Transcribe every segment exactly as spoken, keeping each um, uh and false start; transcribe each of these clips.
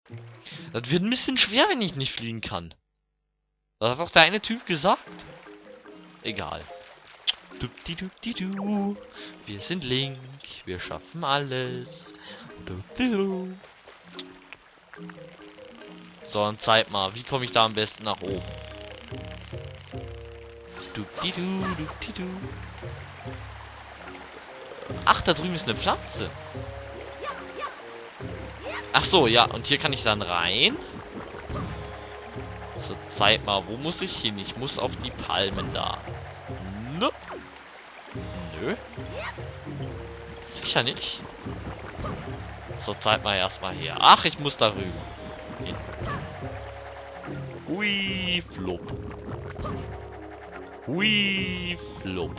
Das wird ein bisschen schwer, wenn ich nicht fliegen kann. Das hat doch der eine Typ gesagt. Egal. Dupdi-dupdi-du. Wir sind Link. Wir schaffen alles. Dupdi-du. So, dann zeig mal, wie komme ich da am besten nach oben? Dupdi-du, dupdi-du. Ach, da drüben ist eine Pflanze. Ach so, ja, und hier kann ich dann rein. So, zeig mal, wo muss ich hin? Ich muss auf die Palmen da. Nö. Nö. Sicher nicht. So, zeig mal erstmal her. Ach, ich muss darüber. Hin. Hui, flop. Hui, flop.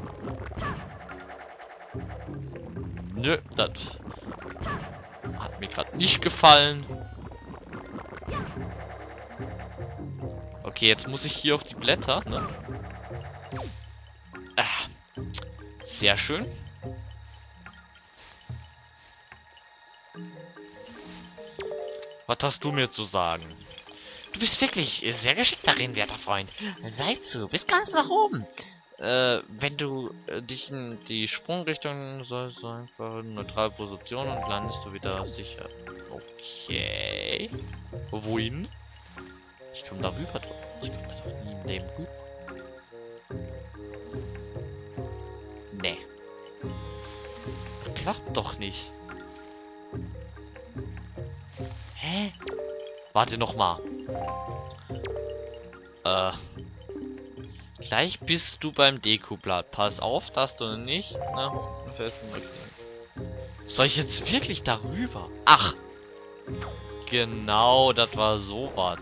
Nö, das hat mir gerade nicht gefallen. Okay, jetzt muss ich hier auf die Blätter, ne? Ah, sehr schön. Was hast du mir zu sagen? Du bist wirklich sehr geschickt darin, werter Freund. Sei zu, bis ganz nach oben. Äh, wenn du äh, dich in die Sprungrichtung sollst, so einfach in neutrale Position und landest du wieder sicher. Okay. Wohin? Ich komme da rüber. Ich komme da doch nie im Leben rüber. Nee. Klappt doch nicht. Hä? Warte noch mal. Äh. Gleich bist du beim Dekoblatt. Pass auf, dass du nicht nach unten festen Soll ich jetzt wirklich darüber? Ach! Genau, das war sowas.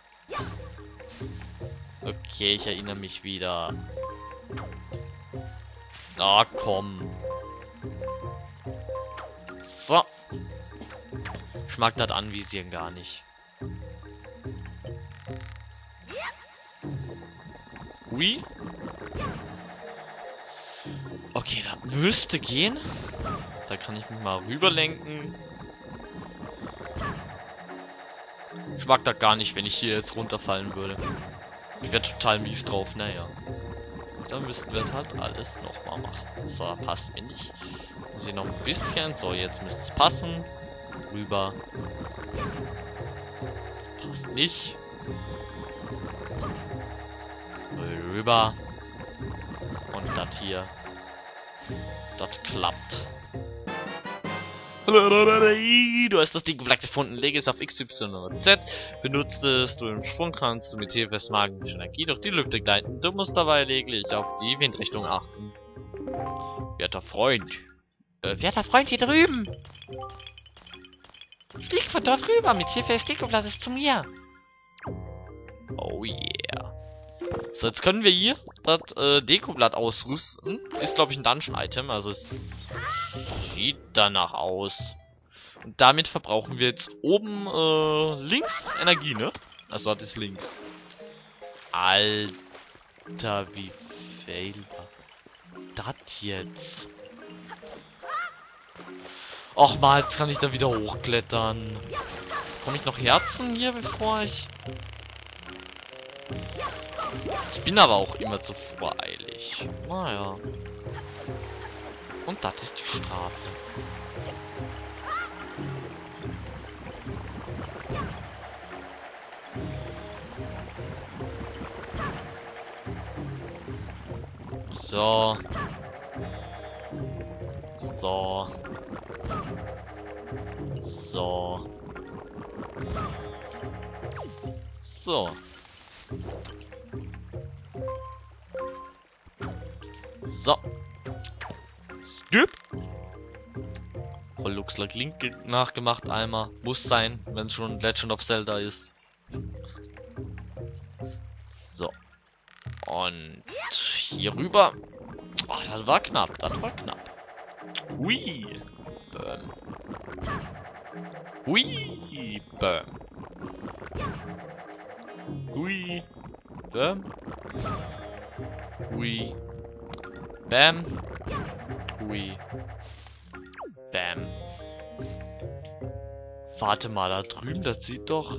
Okay, ich erinnere mich wieder. Ah, komm. So. Ich mag das anvisieren gar nicht. Hui. Okay, das müsste gehen. Da kann ich mich mal rüberlenken. Ich mag das gar nicht, wenn ich hier jetzt runterfallen würde. Ich wäre total mies drauf, naja. Dann müssten wir das halt alles nochmal machen. So, passt mir nicht. Muss ich noch ein bisschen. So, jetzt müsste es passen. Rüber. Passt nicht. Rüber. Und das hier. Das klappt. Du hast das Dekoblatt gefunden. Lege es auf X, Y oder Z. Benutzt es du im Sprung, kannst du mit Hilfe des magischen Energie durch die Lüfte gleiten. Du musst dabei lediglich auf die Windrichtung achten. Werter Freund. Äh, werter Freund hier drüben. Flieg von dort rüber mit Hilfe des Dekoblattes zu mir. Oh yeah. So, jetzt können wir hier das äh, Dekoblatt ausrüsten. Ist, glaube ich, ein Dungeon-Item. Also es sieht danach aus. Und damit verbrauchen wir jetzt oben äh, links Energie, ne? Also das ist links. Alter, wie fail das jetzt? Och mal, jetzt kann ich da wieder hochklettern. Komme ich noch Herzen hier, bevor ich... Ich bin aber auch immer zu voreilig. Naja. Und das ist die Strafe. So. So. So. So. So. Skip. Voll Luxlack Link nachgemacht einmal. Muss sein, wenn es schon Legend of Zelda ist. So. Und hier rüber. Oh, das war knapp. Das war knapp. Hui. Bäm. Hui. Bäm. Hui. Bäm. Hui. Bam. Hui. Bam. Warte mal, da drüben, das sieht doch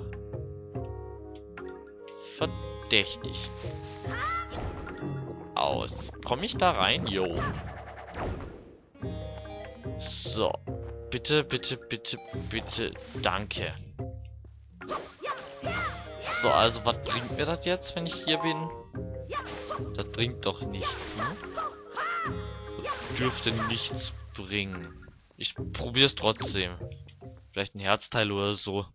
verdächtig aus. Komme ich da rein? Jo. So. Bitte, bitte, bitte, bitte. Danke. So, also was bringt mir das jetzt, wenn ich hier bin? Das bringt doch nichts, ne? Das dürfte nichts bringen. Ich probiere es trotzdem. Vielleicht ein Herzteil oder so.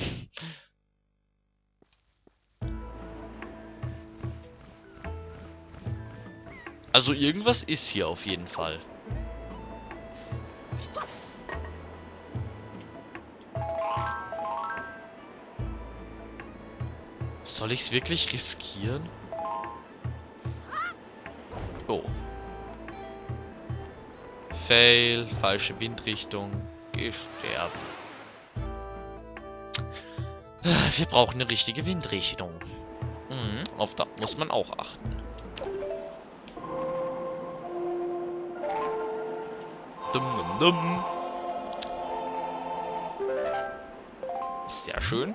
Also irgendwas ist hier auf jeden Fall. Soll ich es wirklich riskieren? Oh. Fail, falsche Windrichtung, gesterben. Wir brauchen eine richtige Windrichtung. Mhm, auf das muss man auch achten. Dumm, dumm, dumm. Sehr schön.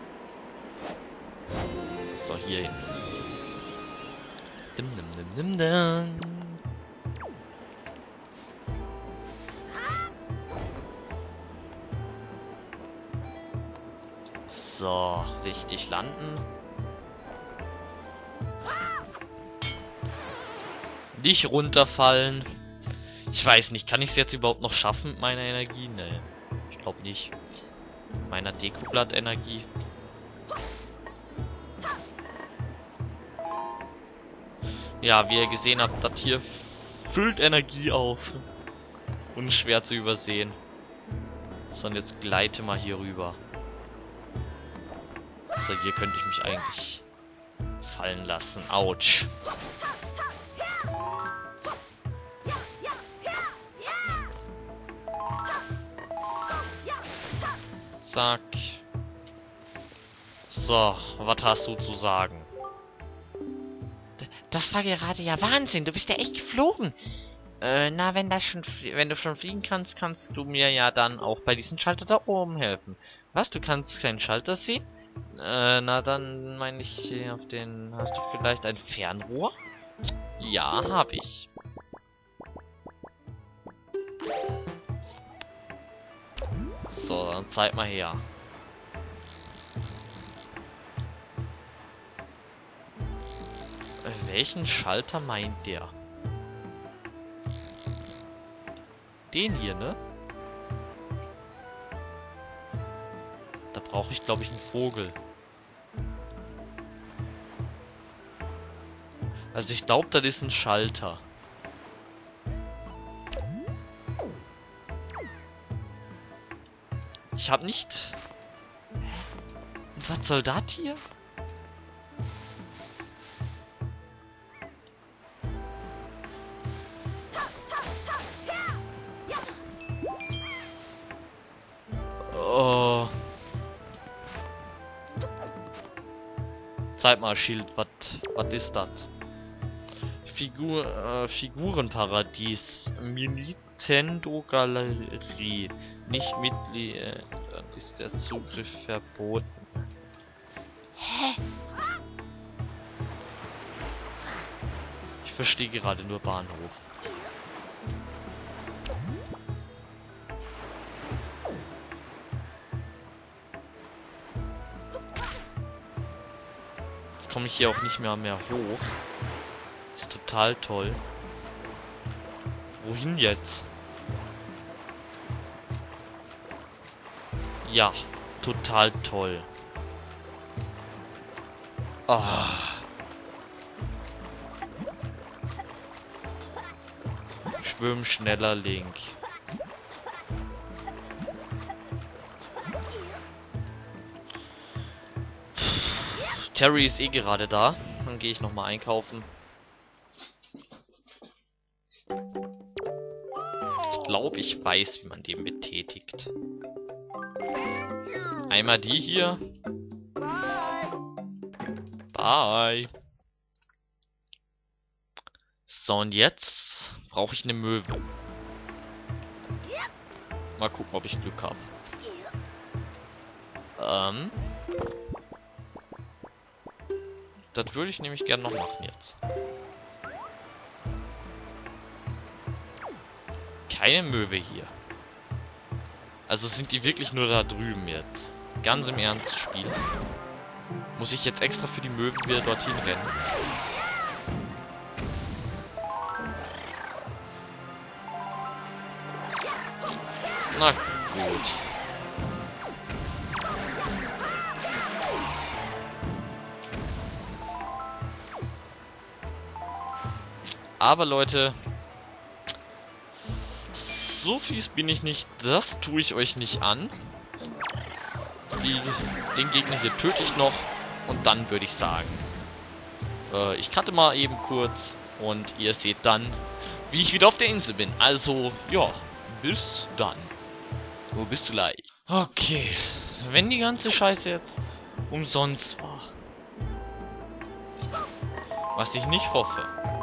So, hier hin. Dum, dum, dum, dum, dum. So, richtig landen. Nicht runterfallen. Ich weiß nicht, kann ich es jetzt überhaupt noch schaffen mit meiner Energie? Ne, ich glaube nicht. Meiner Dekoblatt-Energie. Ja, wie ihr gesehen habt, das hier füllt Energie auf. Und schwer zu übersehen. So, und jetzt gleite mal hier rüber. So, hier könnte ich mich eigentlich fallen lassen. Autsch. Zack. So, was hast du zu sagen? Das war gerade ja Wahnsinn. Du bist ja echt geflogen. Äh, na, wenn das schon, wenn du schon fliegen kannst, kannst du mir ja dann auch bei diesem Schalter da oben helfen. Was? Du kannst keinen Schalter sehen? Äh, na dann meine ich hier auf den. Hast du vielleicht ein Fernrohr? Ja, habe ich. So, dann zeig mal her. Welchen Schalter meint der? Den hier, ne? Da brauche ich, glaube ich, einen Vogel. Also ich glaube, das ist ein Schalter. Ich habe nicht... Und was soll das hier? Oh. Zeig mal, Schild, was was ist das? Figur, äh, Figurenparadies. Nintendo Galerie. Nicht Mitglied. Äh, dann ist der Zugriff verboten. Hä? Ich verstehe gerade nur Bahnhof. Jetzt komme ich hier auch nicht mehr mehr hoch. Ist total toll. Wohin jetzt? Ja, total toll. Ah. Schwimm schneller, Link. Terry ist eh gerade da. Dann gehe ich nochmal einkaufen. Ich glaube, ich weiß, wie man den betätigt. Einmal die hier. Bye. So, und jetzt brauche ich eine Möwe. Mal gucken, ob ich Glück habe. Ähm. Das würde ich nämlich gerne noch machen jetzt. Keine Möwe hier. Also sind die wirklich nur da drüben jetzt? Ganz im Ernst, Spiel. Muss ich jetzt extra für die Möwen wieder dorthin rennen? Na gut. Aber Leute, so fies bin ich nicht, das tue ich euch nicht an. Die, den Gegner hier töte ich noch und dann würde ich sagen, äh, ich cutte mal eben kurz und ihr seht dann, wie ich wieder auf der Insel bin. Also, ja, bis dann. Wo bist du gleich? Okay, wenn die ganze Scheiße jetzt umsonst war, was ich nicht hoffe.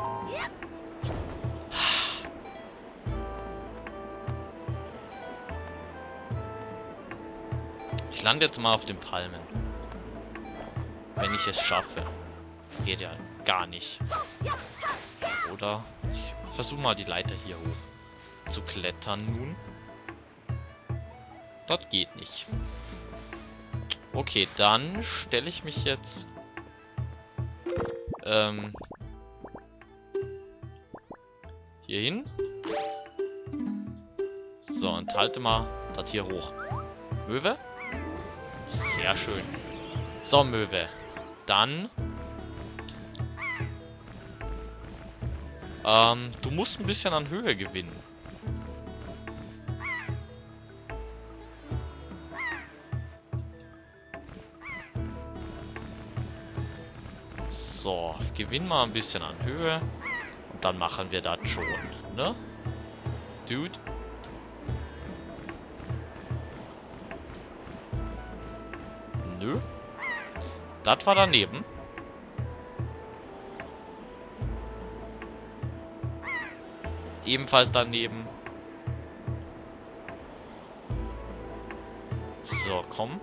Ich lande jetzt mal auf den Palmen. Wenn ich es schaffe. Geht ja gar nicht. Oder ich versuche mal die Leiter hier hoch zu klettern nun. Das geht nicht. Okay, dann stelle ich mich jetzt ähm, hier hin. So, und halte mal das hier hoch. Möwe? Sehr schön. So, Möwe. Dann ähm, du musst ein bisschen an Höhe gewinnen. So, gewinn mal ein bisschen an Höhe. Und dann machen wir das schon, ne? Dude. Nö. Das war daneben. Ebenfalls daneben. So, komm.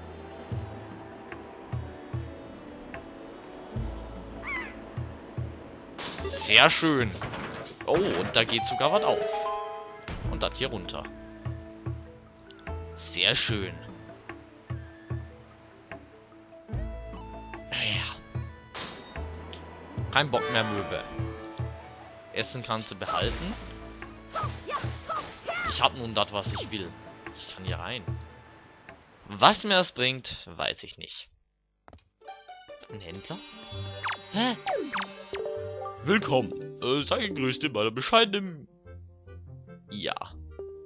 Sehr schön. Oh, und da geht sogar was auf. Und das hier runter. Sehr schön. Naja. Kein Bock mehr, Möwe. Essen kannst du behalten. Ich hab nun das, was ich will. Ich kann hier rein. Was mir das bringt, weiß ich nicht. Ein Händler? Hä? Willkommen. Äh, sei gegrüßt in meiner bescheidenen... Ja.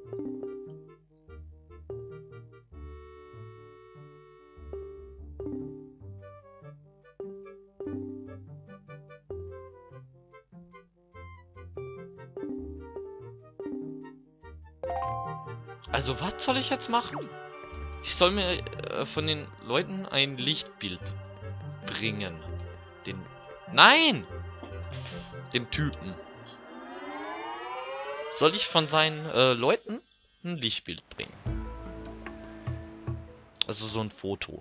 Also, was soll ich jetzt machen? Ich soll mir äh, von den Leuten ein Lichtbild bringen. Den... Nein! Dem Typen. Soll ich von seinen äh, Leuten ein Lichtbild bringen? Also so ein Foto.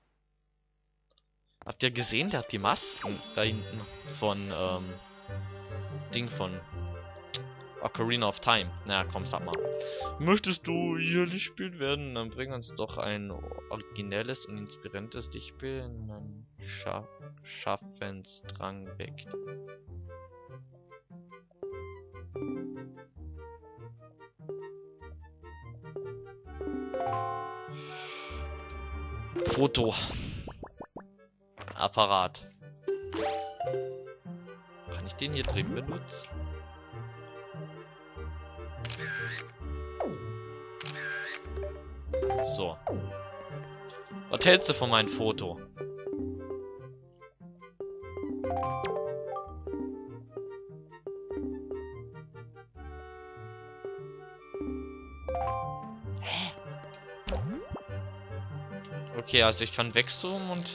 Habt ihr gesehen? Der hat die Masken da hinten von, ähm, Ding von Ocarina of Time. Na naja, komm, sag mal. Möchtest du hier Lichtbild werden? Dann bring uns doch ein originelles und inspirierendes Lichtbild in einen Scha Schaffensdrang weckt. Foto. Apparat. Kann ich den hier drin benutzen? So. Was hältst du von meinem Foto? Hä? Okay, also ich kann wegzoomen und...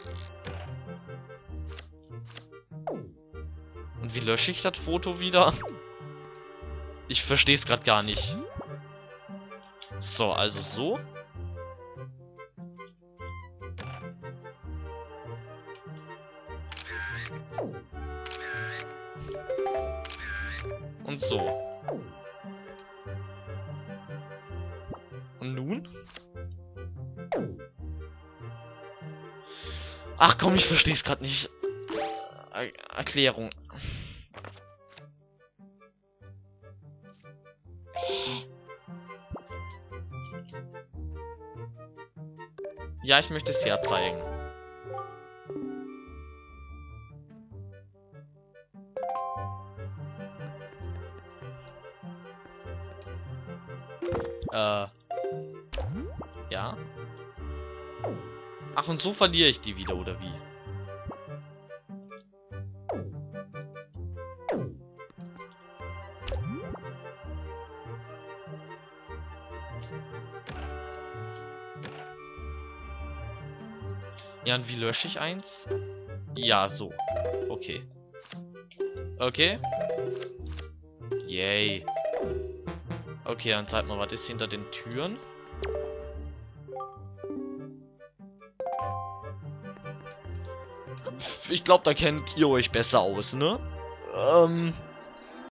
Und wie lösche ich das Foto wieder? Ich verstehe es gerade gar nicht. So, also so. Und so. Und nun? Ach komm, ich versteh's gerade nicht. Er Erklärung. Ja, ich möchte es ja zeigen. Äh. Ja. Ach, und so verliere ich die wieder, oder wie? Ja, und wie lösche ich eins? Ja, so. Okay. Okay. Yay. Okay, dann zeig mal, was ist hinter den Türen? Ich glaube, da kennt ihr euch besser aus, ne? Ähm...